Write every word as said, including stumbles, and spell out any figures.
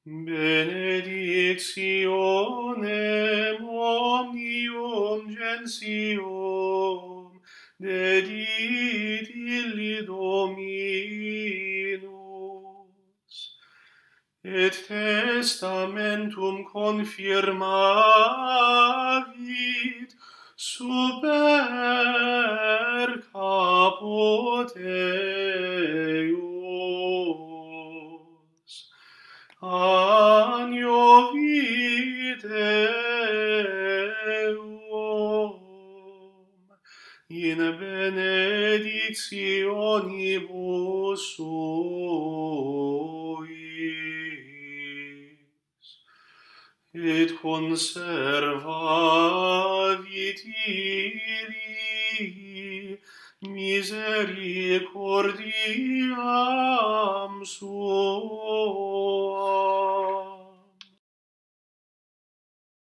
Benedictionem omnium gentium, dedit illi Dominus, et testamentum confirmavit super caput eius. Agno videum in benedictionibus suis, et conservavit illi misericordiam suam.